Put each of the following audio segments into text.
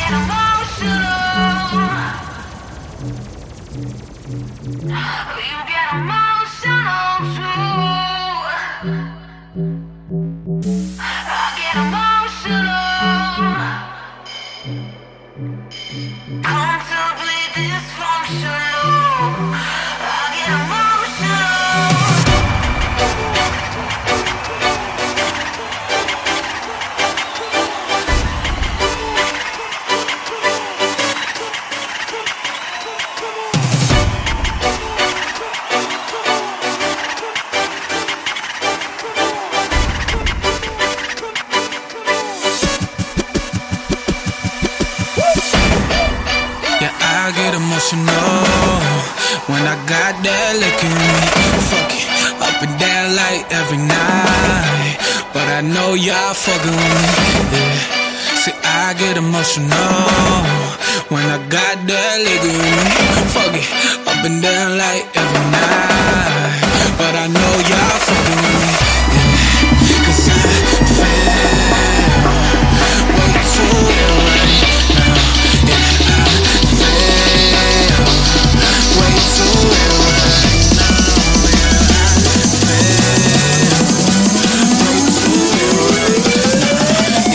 When I got that lick in me, fuck it, up and down like every night. But I know y'all fucking with me, yeah. See, I get emotional when I got that lick in me, fuck it, up and down like every night. But I know y'all fucking with me, yeah. Cause I feel way too ill right now, yeah. I feel way too ill right now, yeah. I feel way too ill right now,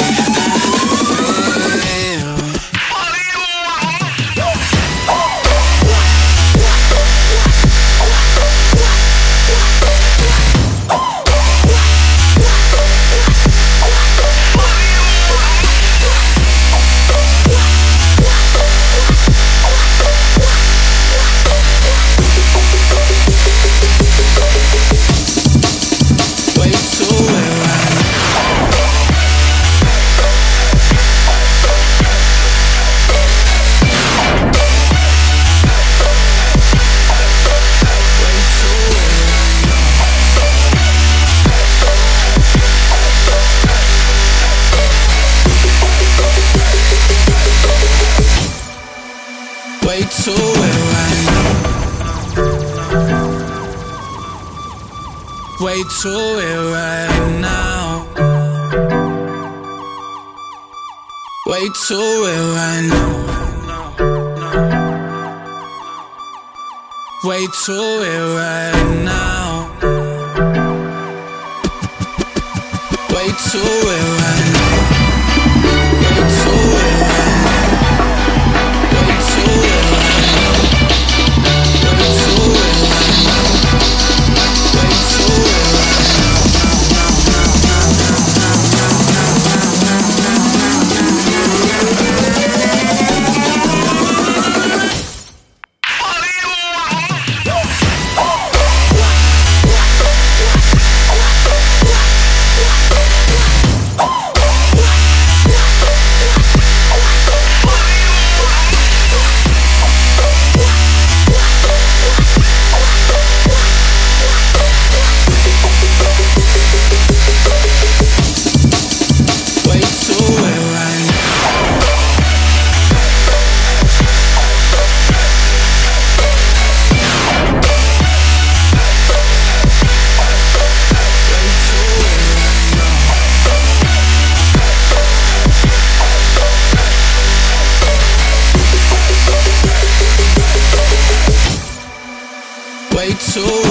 yeah. Way too ill right now. Way too ill right now. Way too ill right now. Way too ill right now. Way too ill right now. Way too ill right now. Way too ill right now. Way too ill right now. Way too ill right way too